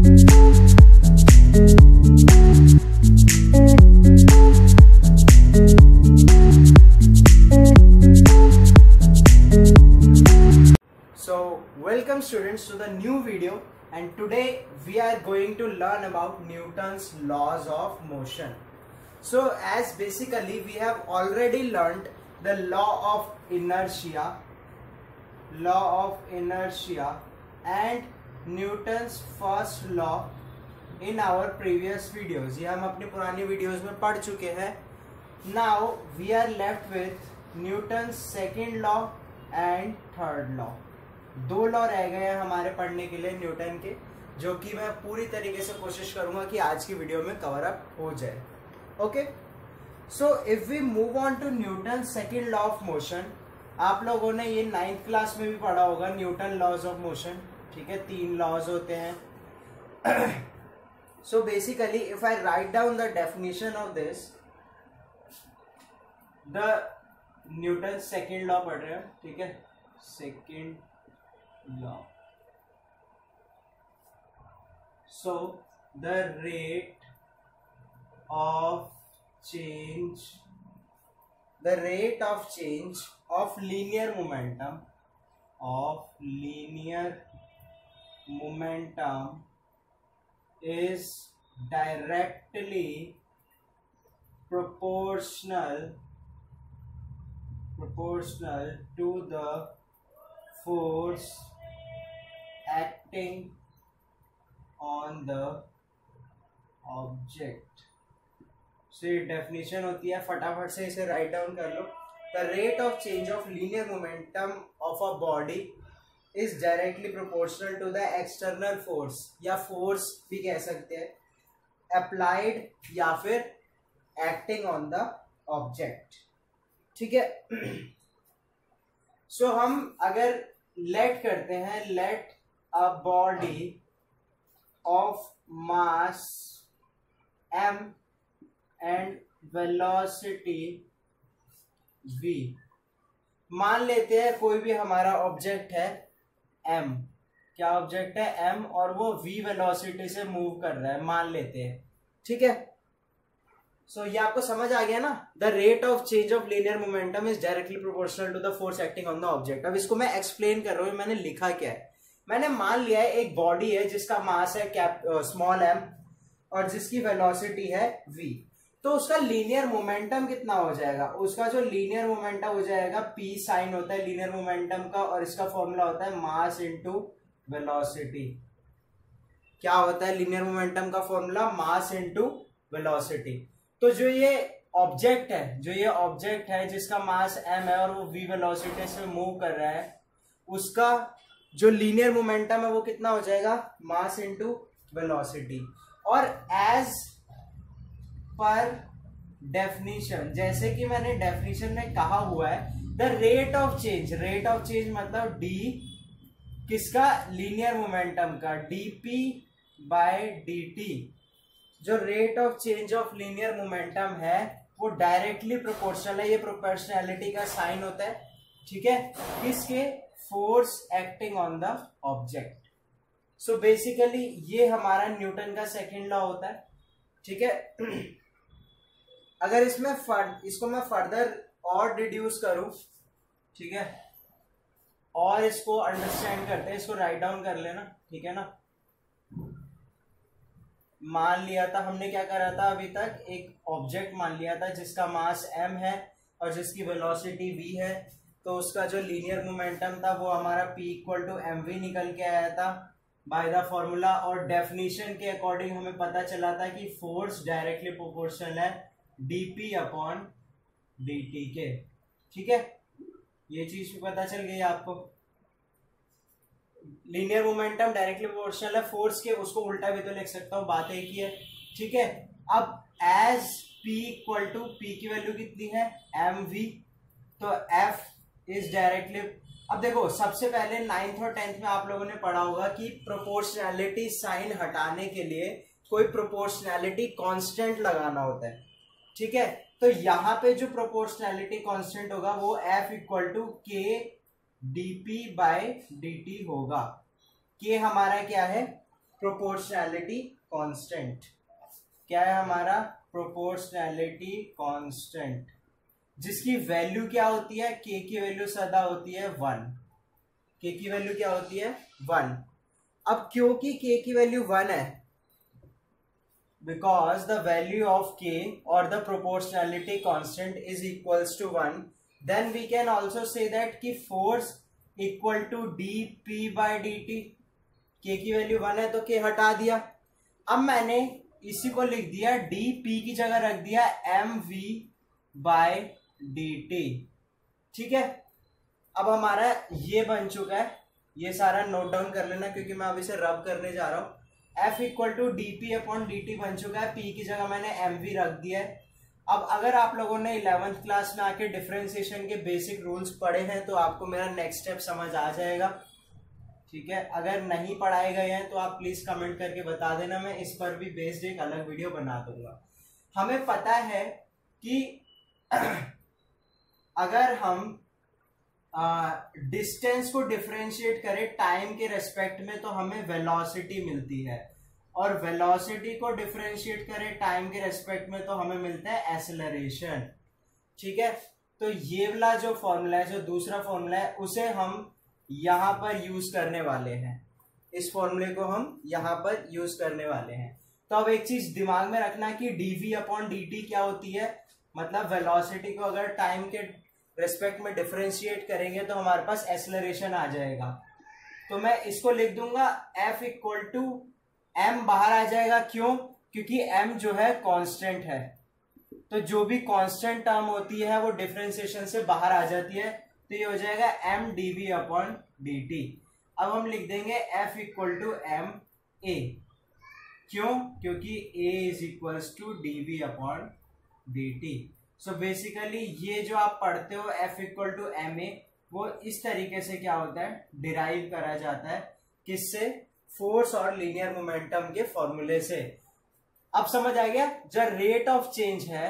So welcome students to the new video, and today we are going to learn about Newton's laws of motion. So as basically we have already learned the law of inertia and Newton's first law in our previous videos. ये हम अपनी पुरानी videos में पढ़ चुके हैं. Now we are left with Newton's second law and third law. दो law रह गए हैं हमारे पढ़ने के लिए न्यूटन के, जो कि मैं पूरी तरीके से कोशिश करूंगा कि आज की वीडियो में कवर अप हो जाए. Okay, so if we move on to Newton second law of motion. आप लोगों ने ये 9th क्लास में भी पढ़ा होगा न्यूटन लॉज ऑफ मोशन. ठीक है, 3 लॉज होते हैं. So basically if I write down the definition of this, the Newton second law पढ़ रहे हैं. ठीक है, second law. So the rate of change of linear momentum is directly proportional to the force acting on the object. So ये definition होती है, फटाफट से इसे राइट डाउन कर लो. The rate of change of linear momentum of a body is directly proportional to the external force, या force भी कह सकते हैं, अप्लाइड या फिर एक्टिंग ऑन द ऑब्जेक्ट. ठीक है. सो हम अगर लेट करते हैं, let a body of mass m and velocity v. मान लेते हैं कोई भी हमारा ऑब्जेक्ट है m. क्या ऑब्जेक्ट है? m, और वो v वेलोसिटी से मूव कर रहा है, मान लेते हैं. ठीक है, सो ये आपको समझ आ गया ना. The rate of change of linear momentum is directly proportional to the force acting on the object. अब इसको मैं एक्सप्लेन कर रहा हूं. मैंने लिखा क्या है? मैंने मान लिया है एक बॉडी है जिसका मास है स्मॉल m और जिसकी वेलोसिटी है v. तो उसका लीनियर मोमेंटम कितना हो जाएगा? उसका जो लीनियर मोमेंटम हो जाएगा, p साइन होता है लीनियर मोमेंटम का, और इसका फॉर्मूला होता है मास इनटू वेलोसिटी. क्या होता है लीनियर मोमेंटम का फॉर्मूला? Mass into velocity. तो जो ये ऑब्जेक्ट है जिसका मास m है और वो v वेलोसिटी से मूव कर रहा है, उसका जो लीनियर मोमेंटम है वो कितना हो जाएगा? Mass into velocity. और एज पर डेफिनेशन, जैसे कि मैंने डेफिनेशन में कहा हुआ है, द रेट ऑफ चेंज मतलब d किसका? लीनियर मोमेंटम का, dp बाय dt. जो rate of change of linear momentum है वो डायरेक्टली प्रोपोर्शनल है. ये प्रोपोर्शनैलिटी का साइन होता है. ठीक है, किसके? Force acting on the object. So basically ये हमारा न्यूटन का सेकंड लॉ होता है. ठीक है. अगर इसको मैं फर्दर और डिड्यूस करूं, ठीक है, और इसको अंडरस्टैंड करते हैं, इसको राइट डाउन कर लेना. ठीक है ना. मान लिया था हमने, क्या करा था अभी तक? एक ऑब्जेक्ट मान लिया था जिसका मास m है और जिसकी वेलोसिटी v है. तो उसका जो लीनियर मोमेंटम था वो हमारा p इक्वल टू mv निकल के आया था बाय द फॉर्मूला. और डेफिनेशन के अकॉर्डिंग हमें पता चला था कि फोर्स डायरेक्टली प्रोपोर्शनल है dp अपॉन dt के. ठीक है, ये चीज भी पता चल गई आपको. लीनियर मोमेंटम डायरेक्टली प्रोपोर्शनल है फोर्स के, उसको उल्टा भी तो लिख सकता हूँ, बात एक ही है. ठीक है. अब as p equal to, p की वैल्यू कितनी है? mv. तो f इज डायरेक्टली. अब देखो, सबसे पहले 9th और 10th में आप लोगों ने पढ़ा होगा कि प्रोपोर्शनैलिटी साइन हटाने के लिए कोई प्रोपोर्शनैलिटी कांस्टेंट लगाना होता है. ठीक है, तो यहाँ पे जो प्रोपोर्शनैलिटी कांस्टेंट होगा वो f equal to k dp by dt होगा. k हमारा क्या है? Proportionality constant. क्या है हमारा? प्रोपोर्शनैलिटी कांस्टेंट, जिसकी वैल्यू क्या होती है? के की वैल्यू सदा होती है 1। के की वैल्यू क्या होती है? 1। अब क्योंकि के की वैल्यू 1 है, because the value of k or the proportionality constant is equals to 1, then we can also say that कि force equal to dp by dt। k की वैल्यू 1 है तो k हटा दिया। अब मैंने इसी को लिख दिया dp की जगह रख दिया mv by dt। ठीक है, अब हमारा ये बन चुका है। ये सारा नोट डाउन कर लेना क्योंकि मैं अभी से रब करने जा रहा हूं। F equal to d p upon d t बन चुका है। P की जगह मैंने एम वी रख दिया है। अब अगर आप लोगों ने 11th क्लास में आके डिफरेंशिएशन के बेसिक रूल्स पढ़े हैं तो आपको मेरा नेक्स्ट स्टेप समझ आ जाएगा। ठीक है, अगर नहीं पढ़ाए गए हैं तो आप प्लीज कमेंट करके बता देना, मैं इस पर भी बेस्ड एक अलग वीडियो बना दूंगा। हमें पता है कि अगर हम डिस्टेंस को डिफरेंशिएट करें टाइम के रेस्पेक्ट में तो हमें वेलोसिटी मिलती है, और वेलोसिटी को डिफरेंशिएट करें टाइम के रेस्पेक्ट में तो हमें मिलता है एक्सेलरेशन। ठीक है, तो ये वाला जो फॉर्मूला है, जो दूसरा फॉर्मूला है, उसे हम यहां पर यूज करने वाले हैं। इस फॉर्मूले को हम यहां पर यूज करने वाले हैं। तो अब एक चीज दिमाग में रखना कि dv अपॉन dt क्या होती है, मतलब वेलोसिटी को अगर टाइम के रेस्पेक्ट में डिफरेंशिएट करेंगे तो हमारे पास एक्सेलरेशन आ जाएगा। तो मैं इसको लिख दूंगा F इक्वल टू m, बाहर आ जाएगा। क्यों? क्योंकि m जो है कांस्टेंट है, तो जो भी कांस्टेंट टर्म होती है वो डिफरेंशिएशन से बाहर आ जाती है। तो ये हो जाएगा m dv अपॉन dt। अब हम लिख देंगे F equal to m a। क्यों? क्योंकि a is equals to dv upon dt। So basically ये जो आप पढ़ते हो F equal to m a, वो इस तरीके से क्या होता है, डिराइव करा जाता है। किससे? फोर्स और लीनियर मोमेंटम के फॉर्मूले से। अब समझ आ गया? जो रेट ऑफ चेंज है,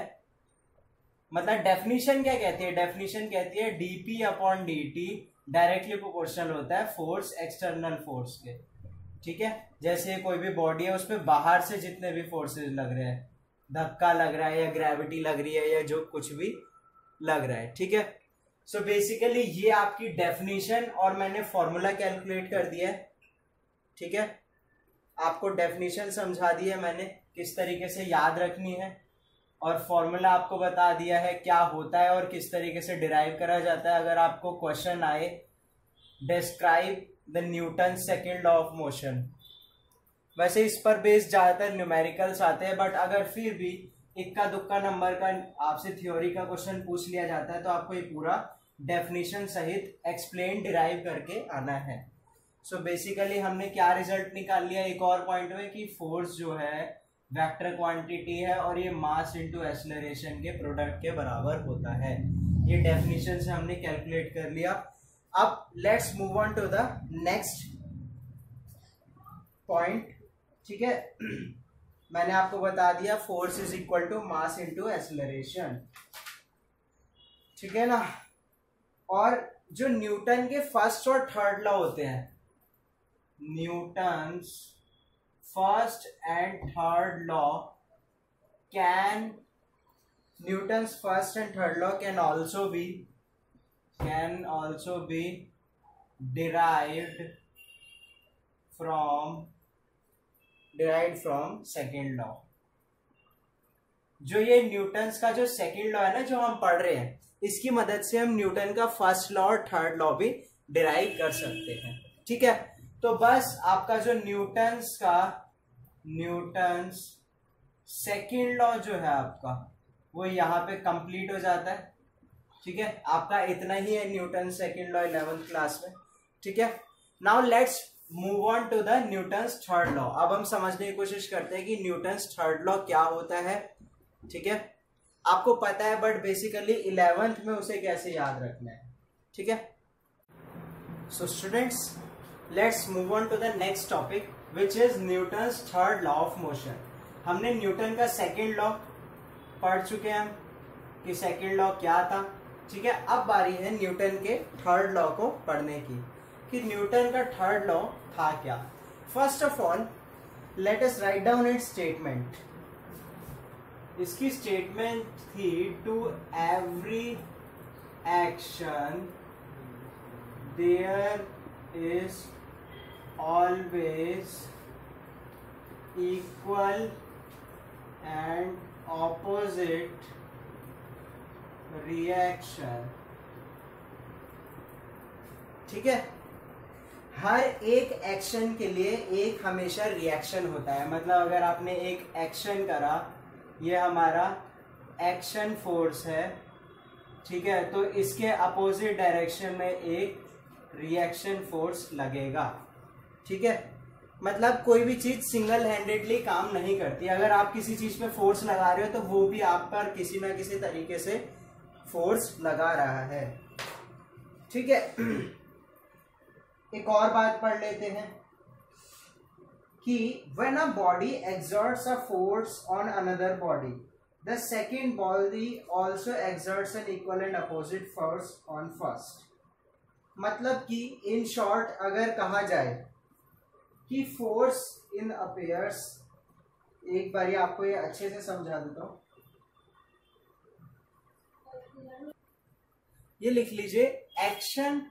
मतलब डेफिनेशन क्या कहती है? डेफिनेशन कहती है dp upon dt directly proportional होता है फोर्स एक्सटर्नल फोर्स के। ठीक है, जैसे कोई भी बॉडी है, उस पर बाहर से जितने भी फोर्सेज लग रहे हैं, धक्का लग रहा है या ग्रेविटी लग रही है या जो कुछ भी लग रहा है। ठीक है, सो बेसिकली ये आपकी डेफिनेशन, और मैंने फॉर्मूला कैलकुलेट कर दिया है। ठीक है, आपको डेफिनेशन समझा दी है मैंने किस तरीके से याद रखनी है, और फॉर्मूला आपको बता दिया है क्या होता है और किस तरीके से डिराइव करा जाता है। अगर आपको क्वेश्चन आए describe the Newton second law of motion, वैसे इस पर बेस्ड ज्यादातर न्यूमेरिकल्स आते हैं, बट अगर फिर भी इक्का दुक्का नंबर का आपसे थ्योरी का क्वेश्चन पूछ लिया जाता है तो आपको ये पूरा डेफिनेशन सहित एक्सप्लेन डिराइव करके आना है। सो बेसिकली हमने क्या रिजल्ट निकाल लिया एक और पॉइंट में, कि फोर्स जो है वेक्टर क्वांटिटी है और ये मास इनटू एक्सेलरेशन के प्रोडक्ट के बराबर होता है। ये डेफिनेशन से हमने कैलकुलेट कर लिया। अब let's move on to the next point. ठीक है, मैंने आपको बता दिया force is equal to mass into acceleration. ठीक है ना, और जो न्यूटन के फर्स्ट और थर्ड लॉ होते हैं, Newton's first and third law can, Newton's first and third law can also be derived from second law. जो ये न्यूटन्स का जो सेकेंड लॉ है ना, जो हम पढ़ रहे हैं, इसकी मदद से हम न्यूटन का फर्स्ट लॉ और थर्ड लॉ भी डिराइव कर सकते हैं। ठीक है, तो बस आपका जो न्यूटन्स सेकेंड लॉ जो है आपका, वो यहाँ पे कंप्लीट हो जाता है। ठीक है, आपका इतना ही है Newton second law 11th class में। ठीक है, now let's move on to the Newton's third law. अब हम समझने की कोशिश करते हैं कि न्यूटन्स थर्ड लॉ क्या होता है। ठीक है, आपको पता है, बट बेसिकली 11th में उसे कैसे याद रखना है। ठीक है, so students let's move on to the next topic which is Newton's third law of motion. हमने न्यूटन का सेकेंड लॉ पढ़ चुके हैं कि सेकेंड लॉ क्या था। ठीक है, अब बारी है न्यूटन के थर्ड लॉ को पढ़ने की, कि न्यूटन का थर्ड लॉ था क्या। First of all let us write down it statement. इसकी स्टेटमेंट थी to every action there is always equal and opposite reaction. ठीक है, हर एक एक्शन के लिए एक हमेशा रिएक्शन होता है। मतलब अगर आपने एक एक्शन करा, ये हमारा एक्शन फोर्स है, ठीक है, तो इसके अपोजिट डायरेक्शन में एक रिएक्शन फोर्स लगेगा। ठीक है, मतलब कोई भी चीज सिंगल हैंडेडली काम नहीं करती। अगर आप किसी चीज पे फोर्स लगा रहे हो तो वो भी आप पर किसी ना किसी तरीके से फोर्स लगा रहा है। ठीक है, एक और बात पढ़ लेते हैं कि when a body exerts a force on another body, the second body also exerts an equal and opposite force on first। मतलब कि इन शॉर्ट अगर कहा जाए कि फोर्स इन अपेयर्स, एक बारी आपको ये अच्छे से समझा देता हूं, ये लिख लीजिए, action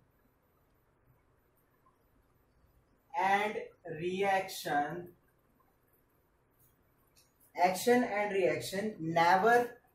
and reaction never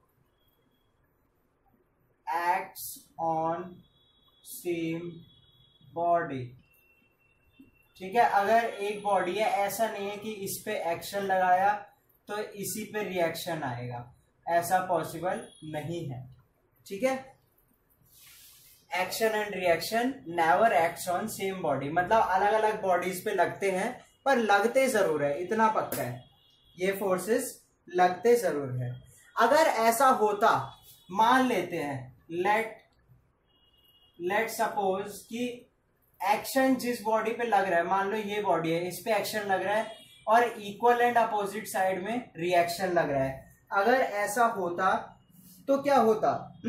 acts on same body। ठीक है, अगर एक बॉडी है, ऐसा नहीं है कि इस पे एक्शन लगाया तो इसी पे रिएक्शन आएगा, ऐसा पॉसिबल नहीं है। ठीक है, action and reaction never acts on same body, मतलब अलग अलग बॉडीज पे लगते हैं पर लगते जरूर है, इतना पक्का है, ये फोर्सेस लगते जरूर है। अगर ऐसा होता, मान लेते हैं, लेट सपोज कि एक्शन जिस बॉडी पे लग रहा है, मान लो ये बॉडी है, इस पे एक्शन लग रहा है और इक्वल एंड अपोजिट साइड में रिएक्शन लग रहा है। अगर ऐसा होता तो क्या होता,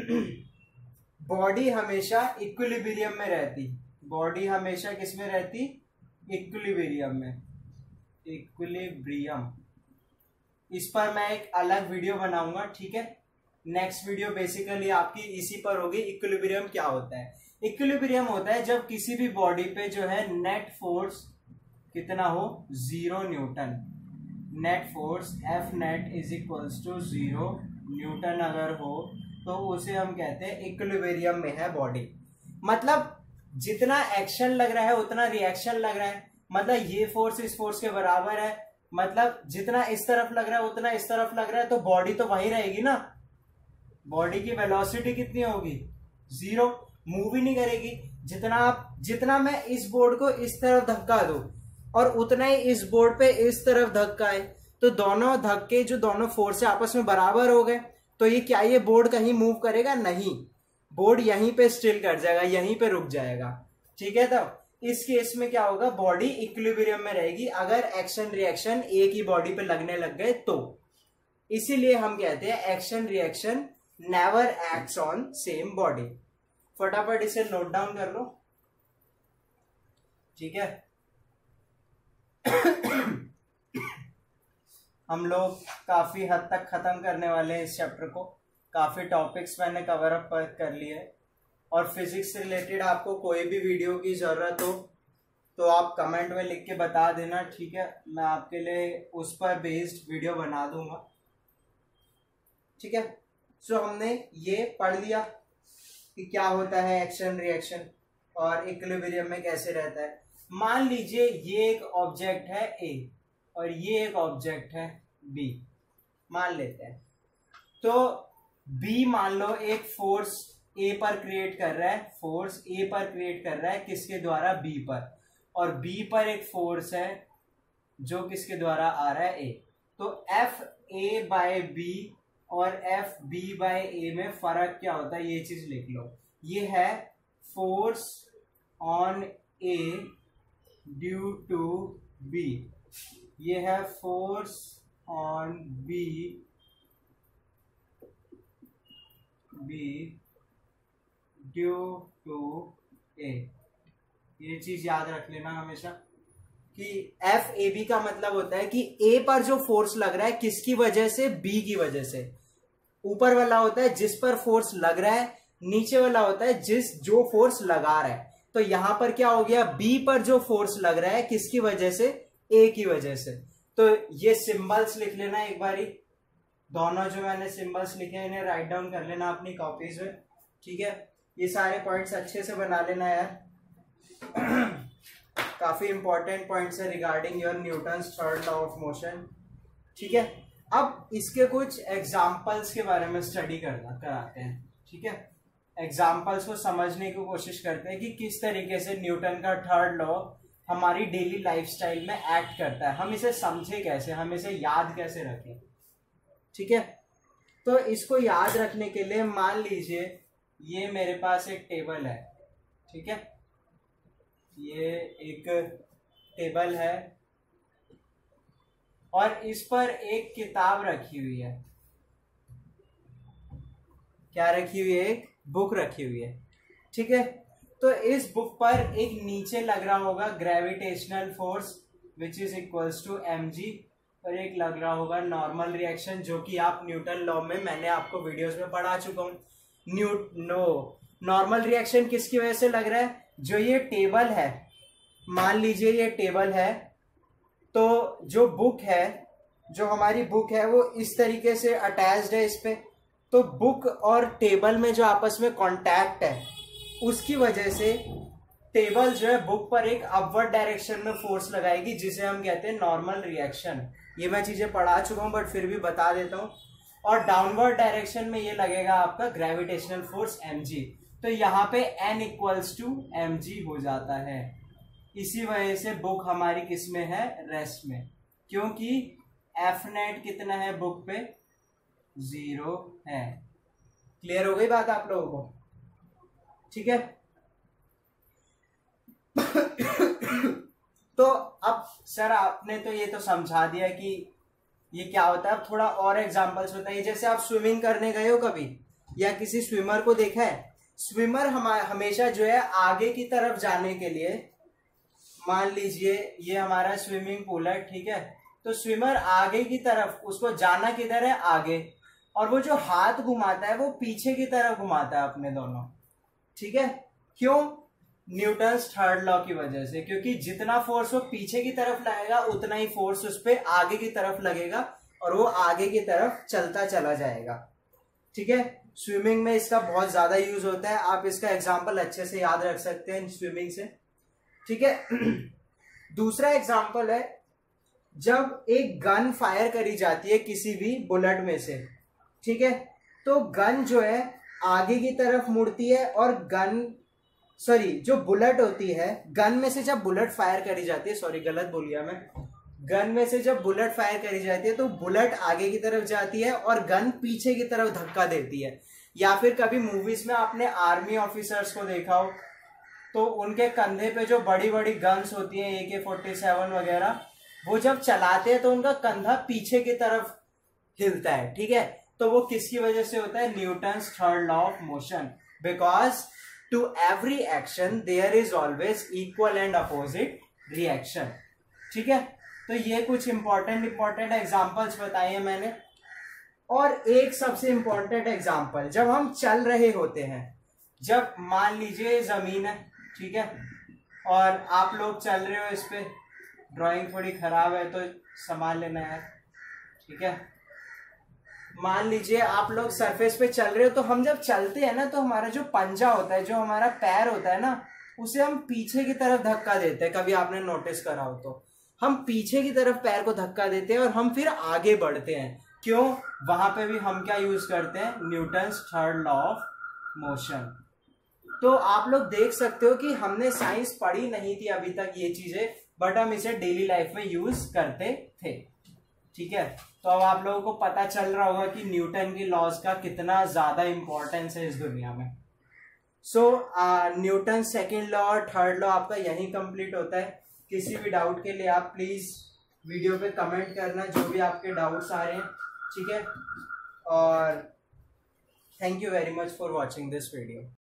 बॉडी हमेशा इक्विलिब्रियम में रहती। बॉडी हमेशा किस में रहती, इक्विलिब्रियम में, इक्विलिब्रियम। इस पर मैं एक अलग वीडियो बनाऊंगा। ठीक है, नेक्स्ट वीडियो बेसिकली आपकी इसी पर होगी, इक्विलिब्रियम क्या होता है। इक्विलिब्रियम होता है जब किसी भी बॉडी पे जो है नेट फोर्स कितना हो, 0 newton. Net force F net is equals to 0 newton अगर हो तो उसे हम कहते हैं इक्विलिब्रियम में है बॉडी। मतलब जितना एक्शन लग रहा है उतना रिएक्शन लग रहा है, मतलब ये फोर्स इस फोर्स के बराबर है, मतलब जितना इस तरफ लग रहा है उतना इस तरफ लग रहा है, तो बॉडी तो वही रहेगी ना। बॉडी की वेलोसिटी कितनी होगी, 0, मूव ही नहीं करेगी। जितना मैं इस बोर्ड को इस तरफ धक्का दूं और उतना ही इस बोर्ड पे इस तरफ धक्का है, तो दोनों धक्के जो दोनों फोर्स है आपस में बराबर हो गए, तो ये क्या, ये बोर्ड कहीं मूव करेगा नहीं, बोर्ड यहीं पे स्टिल कर जाएगा, यहीं पे रुक जाएगा। ठीक है, तो इस केस में क्या होगा, बॉडी इक्विलिब्रियम में रहेगी अगर एक्शन रिएक्शन एक ही बॉडी पे लगने लग गए तो। इसीलिए हम कहते हैं action reaction never acts on same body. फटाफट इसे नोट डाउन कर लो। ठीक है, हम लोग काफी हद तक खत्म करने वाले हैं इस चैप्टर को। काफी टॉपिक्स मैंने कवर अप कर लिए, और फिजिक्स से रिलेटेड आपको कोई भी वीडियो की जरूरत हो तो आप कमेंट में लिख के बता देना। ठीक है, मैं आपके लिए उस पर बेस्ड वीडियो बना दूंगा। ठीक है, सो हमने ये पढ़ लिया कि क्या होता है एक्शन रिएक्शन और इक्विलिब्रियम में कैसे रहता है। मान लीजिए ये एक ऑब्जेक्ट है ए और ये एक ऑब्जेक्ट है बी, मान लेते हैं। तो बी मान लो एक फोर्स ए पर क्रिएट कर रहा है, फोर्स ए पर क्रिएट कर रहा है, किसके द्वारा, बी पर, और बी पर एक फोर्स है जो किसके द्वारा आ रहा है, ए। तो एफ ए बाय बी और एफ बी बाय ए में फर्क क्या होता है, ये चीज लिख लो। ये है force on A due to B, ये है force on B due to A. ये चीज याद रख लेना हमेशा कि एफ ए बी का मतलब होता है कि ए पर जो फोर्स लग रहा है किसकी वजह से, बी की वजह से। ऊपर वाला होता है जिस पर फोर्स लग रहा है, नीचे वाला होता है जो फोर्स लगा रहा है। तो यहां पर क्या हो गया, बी पर जो फोर्स लग रहा है किसकी वजह से, ए की वजह से। तो ये सिंबल्स लिख लेना एक बारी, दोनों जो मैंने सिंबल्स लिखे हैं इन्हें राइट डाउन कर लेना अपनी कॉपीज में, ठीक है। ये सारे पॉइंट्स अच्छे से बना लेना यार काफी इंपॉर्टेंट पॉइंट्स है regarding your Newton's third law of motion, ठीक है। अब इसके कुछ एग्जाम्पल्स के बारे में स्टडी कराते हैं, ठीक है। एग्जाम्पल्स को समझने की कोशिश करते हैं कि किस तरीके से न्यूटन का थर्ड लॉ हमारी डेली लाइफस्टाइल में एक्ट करता है, हम इसे समझे कैसे, हम इसे याद कैसे रखें, ठीक है। तो इसको याद रखने के लिए मान लीजिए ये मेरे पास एक टेबल है, ठीक है। ये एक टेबल है और इस पर एक किताब रखी हुई है, क्या रखी हुई है, एक बुक रखी हुई है, ठीक है। तो इस बुक पर एक नीचे लग रहा होगा gravitational force which is equals to mg, और एक लग रहा होगा नॉर्मल रिएक्शन, जो कि आप न्यूटन लॉ में मैंने आपको वीडियोस में पढ़ा चुका हूँ। नॉर्मल रिएक्शन किसकी वजह से लग रहा है, जो ये टेबल है, मान लीजिए ये टेबल है, तो जो बुक है, जो हमारी बुक है वो इस तरीके से अटैच्ड है इस पे, तो बुक और टेबल में जो आपस में कांटेक्ट है उसकी वजह से टेबल जो है बुक पर एक अपवर्ड डायरेक्शन में फोर्स लगाएगी, जिसे हम कहते हैं नॉर्मल रिएक्शन। ये मैं चीजें पढ़ा चुका हूं बट फिर भी बता देता हूं। और डाउनवर्ड डायरेक्शन में ये लगेगा आपका ग्रेविटेशनल फोर्स mg, तो यहाँ पे n इक्वल्स टू mg हो जाता है। इसी वजह से बुक हमारी किस में है, रेस्ट में, क्योंकि एफ नेट कितना है बुक पे, 0 है। क्लियर हो गई बात आप लोगों को, ठीक है। तो अब सर आपने तो ये तो समझा दिया कि ये क्या होता है, अब थोड़ा और एग्जांपल्स बताइए। जैसे आप स्विमिंग करने गए हो कभी, या किसी स्विमर को देखा है, स्विमर हमेशा जो है आगे की तरफ जाने के लिए, मान लीजिए ये हमारा स्विमिंग पूल है, ठीक है। तो स्विमर आगे की तरफ, उसको जाना किधर है, आगे, और वो जो हाथ घुमाता है वो पीछे की तरफ घुमाता है अपने दोनों, ठीक है। क्यों, न्यूटन्स थर्ड लॉ की वजह से, क्योंकि जितना फोर्स वो पीछे की तरफ लगेगा उतना ही फोर्स उस पर आगे की तरफ लगेगा और वो आगे की तरफ चलता चला जाएगा, ठीक है। स्विमिंग में इसका बहुत ज्यादा यूज होता है, आप इसका एग्जाम्पल अच्छे से याद रख सकते हैं स्विमिंग से, ठीक है। दूसरा एग्जाम्पल है, जब एक गन फायर करी जाती है किसी भी बुलेट में से, ठीक है, तो गन जो है आगे की तरफ मुड़ती है और जो बुलेट होती है, गन में से जब बुलेट फायर करी जाती है, सॉरी गलत बोल गया मैं, गन में से जब बुलेट फायर करी जाती है तो बुलेट आगे की तरफ जाती है और गन पीछे की तरफ धक्का देती है। या फिर कभी मूवीज में आपने आर्मी ऑफिसर्स को देखा हो, तो उनके कंधे पे जो बड़ी बड़ी गन्स होती हैं, AK-47 वगैरह, वो जब चलाते हैं तो उनका कंधा पीछे की तरफ हिलता है, ठीक है। तो वो किसकी वजह से होता है, Newton's third law of motion, because to every action there is always equal and opposite reaction, ठीक है। तो ये कुछ इंपॉर्टेंट एग्जांपल्स बताए मैंने। और एक सबसे इंपॉर्टेंट एग्जांपल, जब हम चल रहे होते हैं, जब मान लीजिए जमीन है, ठीक है, और आप लोग चल रहे हो इस पे, ड्राइंग थोड़ी खराब है तो संभाल लेना है, ठीक है। मान लीजिए आप लोग सरफेस पे चल रहे हो, तो हम जब चलते हैं ना, तो हमारा जो पंजा होता है, जो हमारा पैर होता है ना, उसे हम पीछे की तरफ धक्का देते हैं। कभी आपने नोटिस करा हो तो हम पीछे की तरफ पैर को धक्का देते हैं और हम फिर आगे बढ़ते हैं। क्यों, वहां पे भी हम क्या यूज करते हैं, Newton's third law of motion. तो आप लोग देख सकते हो कि हमने साइंस पढ़ी नहीं थी अभी तक ये चीजें, बट हम इसे डेली लाइफ में यूज करते थे, ठीक है। तो अब आप लोगों को पता चल रहा होगा कि न्यूटन की लॉज का कितना ज्यादा इंपॉर्टेंस है इस दुनिया में। सो न्यूटन सेकेंड लॉ और थर्ड लॉ आपका यही कंप्लीट होता है। किसी भी डाउट के लिए आप प्लीज वीडियो पे कमेंट करना, जो भी आपके डाउट्स आ रहे हैं, ठीक है। और thank you very much for watching this video.